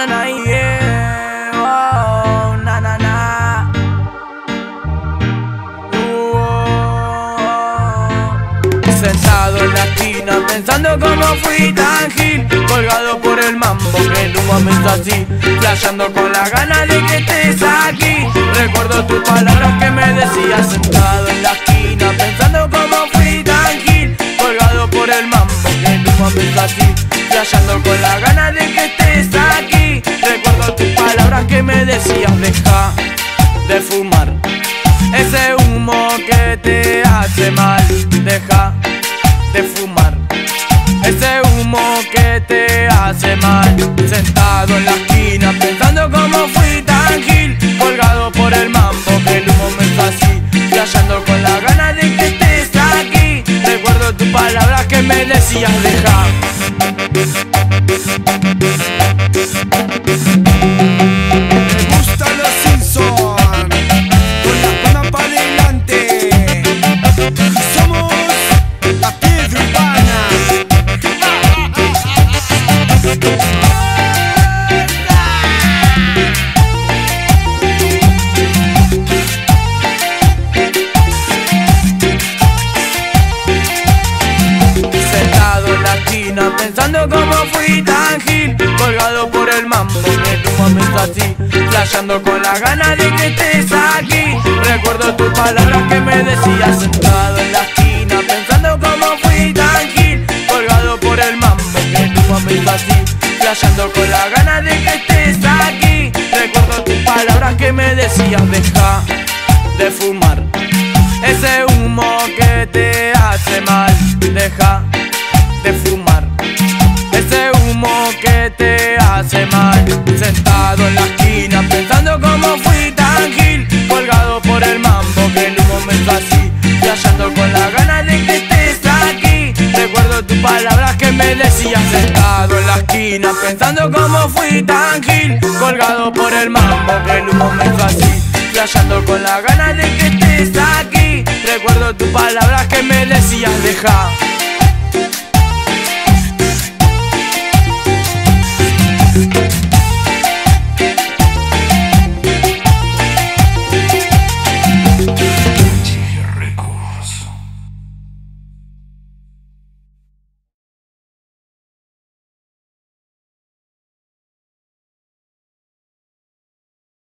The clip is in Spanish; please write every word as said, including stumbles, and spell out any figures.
na na yeah, oh, na na na. Uh, oh. Sentado en la esquina pensando cómo fui tan gil, colgado por el mambo que en un momento así, flasheando con la gana de que estés aquí. Recuerdo tus palabras que me decías sentado en la esquina pensando cómo fui tan gil, colgado por el mambo que en un momento así, flasheando con la gana de que estés aquí. Recuerdo tus palabras que me decías deja de fumar ese humo que te hace mal, deja de fumar ese humo que te hace mal. Sentado en la esquina pensando cómo fui tan gil, colgado por el mambo que en un momento así, flasheando con la gana de que estés aquí. Recuerdo tus palabras que me decías deja. Me gustan los Simpson, con la palma para adelante. Y somos la piedra urbana. Sentado en la esquina pensando cómo fui tan gil, colgado por el mambo que en un momento así, flasheando con la gana de que estés aquí. Recuerdo tus palabras que me decías sentado en la esquina pensando cómo fui tan gil, colgado por el mambo que en un momento así, flasheando con la gana de que estés aquí. Recuerdo tus palabras que me decías deja de fumar ese humo que te hace mal, deja de fumar ese humo que te hace mal. Sentado en la esquina pensando cómo fui tan gil, colgado por el mambo que en un momento así, flasheando con la gana de que estés aquí. Recuerdo tus palabras que me decías sentado en la esquina pensando cómo fui tan gil, colgado por el mambo que en un momento así, flasheando con la gana de que estés aquí. Recuerdo tus palabras que me decías deja